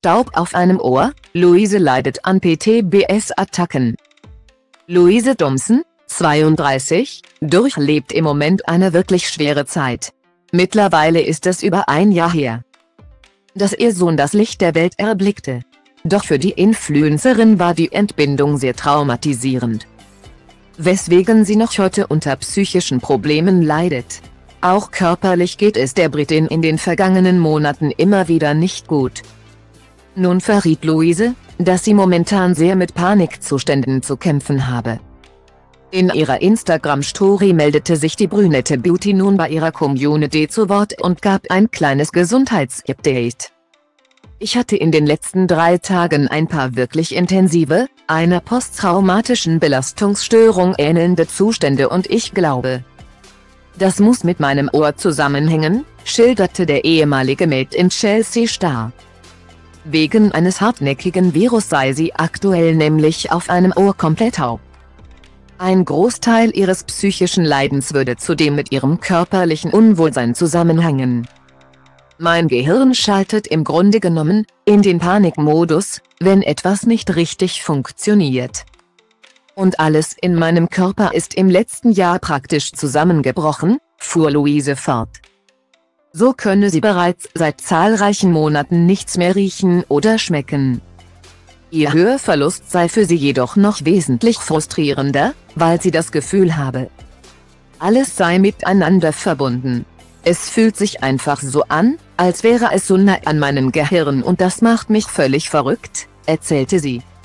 Staub auf einem Ohr, Louise leidet an PTBS-Attacken. Louise Thompson, 32, durchlebt im Moment eine wirklich schwere Zeit. Mittlerweile ist es über ein Jahr her, dass ihr Sohn das Licht der Welt erblickte. Doch für die Influencerin war die Entbindung sehr traumatisierend, weswegen sie noch heute unter psychischen Problemen leidet. Auch körperlich geht es der Britin in den vergangenen Monaten immer wieder nicht gut. Nun verriet Louise, dass sie momentan sehr mit Panikzuständen zu kämpfen habe. In ihrer Instagram-Story meldete sich die brünette Beauty nun bei ihrer Community zu Wort und gab ein kleines Gesundheitsupdate. Ich hatte in den letzten 3 Tagen ein paar wirklich intensive, einer posttraumatischen Belastungsstörung ähnelnde Zustände und ich glaube, das muss mit meinem Ohr zusammenhängen, schilderte der ehemalige Made in Chelsea-Star. Wegen eines hartnäckigen Virus sei sie aktuell nämlich auf einem Ohr komplett taub. Ein Großteil ihres psychischen Leidens würde zudem mit ihrem körperlichen Unwohlsein zusammenhängen. Mein Gehirn schaltet im Grunde genommen in den Panikmodus, wenn etwas nicht richtig funktioniert. Und alles in meinem Körper ist im letzten Jahr praktisch zusammengebrochen, fuhr Louise fort. So könne sie bereits seit zahlreichen Monaten nichts mehr riechen oder schmecken. Ihr Hörverlust sei für sie jedoch noch wesentlich frustrierender, weil sie das Gefühl habe, alles sei miteinander verbunden. Es fühlt sich einfach so an, als wäre es so nah an meinem Gehirn und das macht mich völlig verrückt, erzählte sie.